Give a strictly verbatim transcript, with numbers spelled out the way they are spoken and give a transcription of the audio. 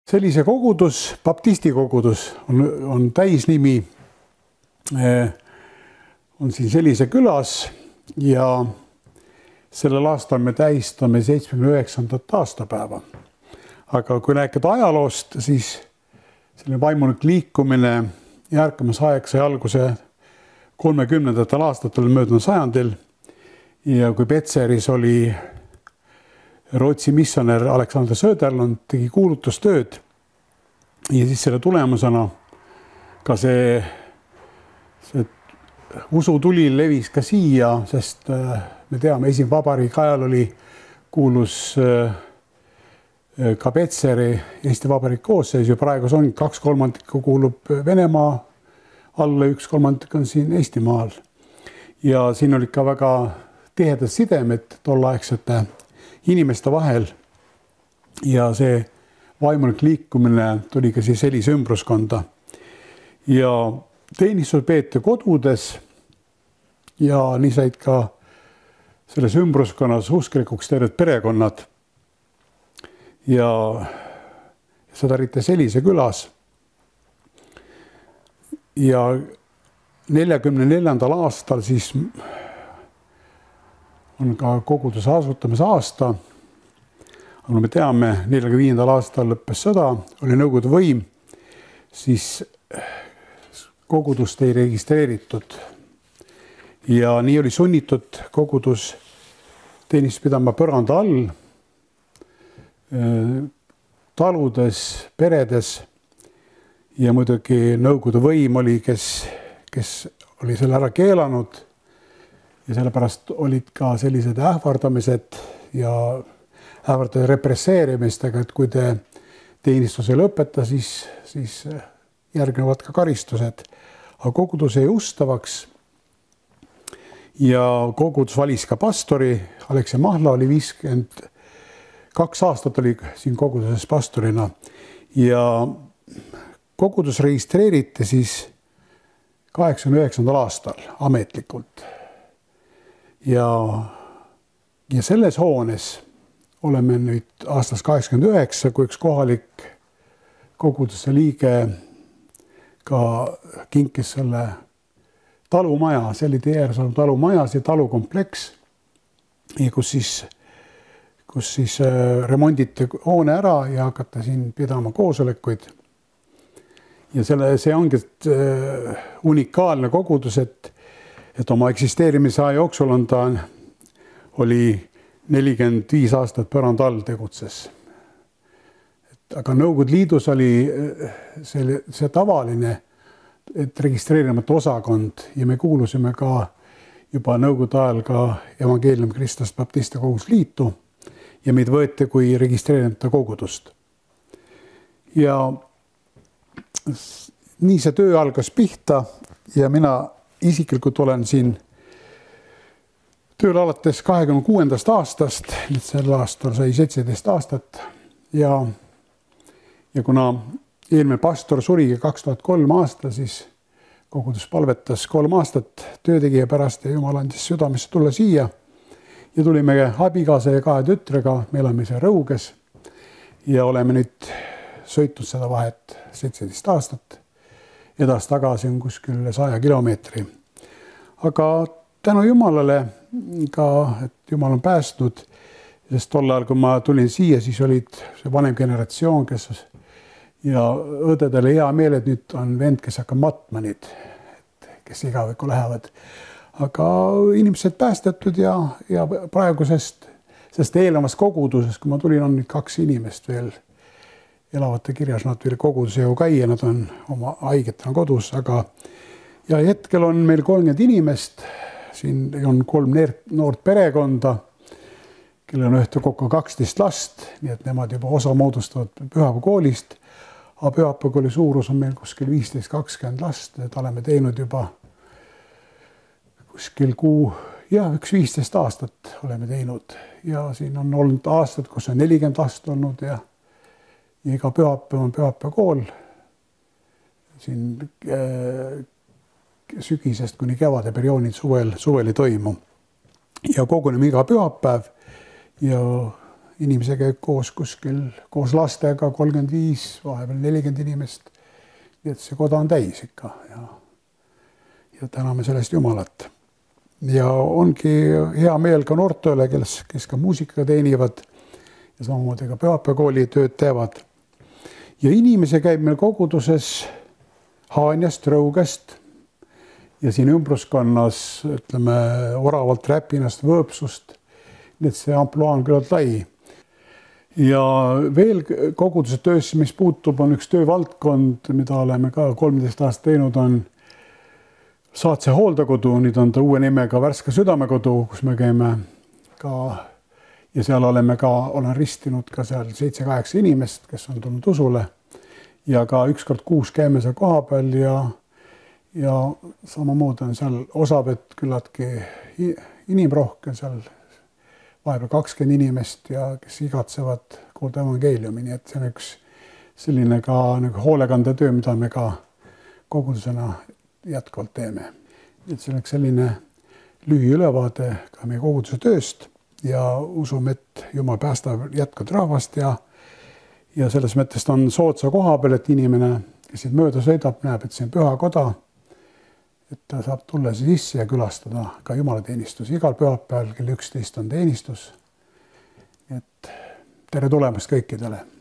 sellise kogudus, baptisti kogudus on, on täisnimi, on siin sellise külas ja sellel aastal me tähistame seitsmekümne üheksandat aastapäeva. Aga kui rääkida ajaloost, siis selline vaimulik liikumine järkamas aeg sai alguse kolmekümnendatel aastatel möödunud sajandil ja kui Petseris oli Rootsi missionär Alexander Söderlund tegi kuulutustööd ja siis selle tulemusena ka see, see usutuli levis ka siia, sest me teame, esimene vabariigi ajal oli kuulus ka Petseri Eesti Vabariigi koosseis ja praegu on kaks kolmandikku kuulub Venemaa alla, üks kolmandik on siin Eestimaal. Ja siin olid ka väga tihedad sidemed tolleaegsete inimeste vahel ja see vaimulik liikumine tuli ka siis sellise ümbruskonda. Ja teenistus peeti kodudes ja nii said ka selles ümbruskonnas usklikuks terved perekonnad. Ja seda eriti sellise külas. Ja neljakümne neljandal aastal siis on ka koguduse asutamise aasta. Aga me teame, neljakümne viiendal aastal lõppes sõda, oli Nõukogude võim, siis kogudust ei registreeritud. Ja nii oli sunnitud kogudus teenistust pidama põranda all, taludes, peredes ja muidugi Nõukogude võim oli, kes, kes oli selle ära keelanud. Ja sellepärast olid ka sellised ähvardamised ja ähvardade represseerimistega, et kui te teenistuse lõpeta, siis, siis järgnevad ka karistused. Aga kogudus jäi ustavaks ja kogudus valis ka pastori. Aleksei Mahla oli viiskümmend kaks aastat oli siin koguduses pastorina ja kogudus registreeriti siis kaheksakümne üheksandal aastal ametlikult. Ja, ja selles hoones oleme nüüd aastast kaheksakümmend üheksa, kui üks kohalik koguduse liige ka kinkis selle talumaja, see oli Teersalu talumaja, see talukompleks, kus siis, kus siis remonditi hoone ära ja hakata siin pidama koosolekuid. Ja selle, see ongi unikaalne kogudus, et et oma eksisteerimise aja jooksul on ta oli nelikümmend viis aastat põranda all tegutses. Et, aga Nõukogude Liidus oli see, see tavaline, et registreerimata osakond ja me kuulusime ka juba Nõukogude ajal ka Evangeelium Kristlaste Baptiste Kogudusliitu ja meid võeti kui registreerimata kogudust. Ja nii see töö algas pihta ja mina isiklikult olen siin tööl alates kahekümne kuuendast aastast, nüüd sel aastal sai seitseteist aastat ja, ja kuna eelmine pastor suri kaks tuhat kolm aasta, siis kogudus palvetas kolm aastat töötegija pärast ja Jumal andis südamesse tulla siia ja tulime abikaasa ja kahe tütrega, me elame seal Rõuges ja oleme nüüd sõitnud seda vahet seitseteist aastat. Edas tagasi on kuskil üle saja kilomeetri. Aga tänu Jumalale ka, et Jumal on päästnud, sest tol ajal, kui ma tulin siia, siis olid see vanem generatsioon, kes ja õdedele hea meel, et nüüd on vend, kes hakkab matma nüüd, et kes igavikku lähevad. Aga inimesed päästetud ja, ja praegusest, sest eelnevast kogudusest, kui ma tulin, on nüüd kaks inimest veel elavate kirjas, nad veel koguduse ju käia, nad on oma haigetena kodus, aga ja hetkel on meil kolmkümmend inimest, siin on kolm noort perekonda, kellel on ühte kokku kaksteist last, nii et nemad juba osa moodustavad Pühapea koolist, aga Pühapea kooli suurus on meil kuskil viisteist kakskümmend last, et oleme teinud juba kuskil kuu, ja üks viisteist aastat oleme teinud ja siin on olnud aastad, kus on nelikümmend last olnud ja ja iga Pühapea on Pühapea kool siin äh, sügisest kuni kevade perioonid suvel, suvel ei toimu. Ja koguneme iga pühapäev ja, inimese käib koos kuskil koos lastega kolmkümmend viis, vahepeal nelikümmend inimest. Nii et see koda on täis ikka ja, ja täname sellest Jumalat. Ja ongi hea meel ka noortele, kes, kes ka muusikaga teenivad ja samamoodi ka pühapäevakooli tööd teevad. Ja inimese käib meil koguduses Haanjast, Rõugest ja siin ümbruskonnas, ütleme, Oravalt, Räpinast, Võõpsust. Nii et see ampluaa on küllalt lai. Ja veel koguduse töös, mis puutub, on üks töövaldkond, mida oleme ka kolmteist aastat teinud, on Saatse hooldekodu. Nüüd on ta uue nimega Värska südamekodu, kus me käime ka ja seal oleme ka, olen ristinud ka seal seitse kaheksa inimest, kes on tulnud usule ja ka üks kord kuus käime seal koha peal ja, ja samamoodi on seal osavõtt küllaltki inimrohke seal vahepeal kakskümmend inimest ja kes igatsevad kuulda evangeeliumi, nii et see on üks selline ka nagu hoolekandetöö, mida me ka kogudusena jätkuvalt teeme. Et see oleks selline lühiülevaade ka meie koguduse tööst ja usume, et Jumal päästab jätkuvalt rahvast ja, ja selles mõttes on soodsa koha peal, et inimene, kes siit mööda sõidab, näeb, et see on püha koda, et ta saab tulla sisse ja külastada ka jumalateenistus. Igal pühapäeval kell üksteist on teenistus. Et tere tulemast kõikidele!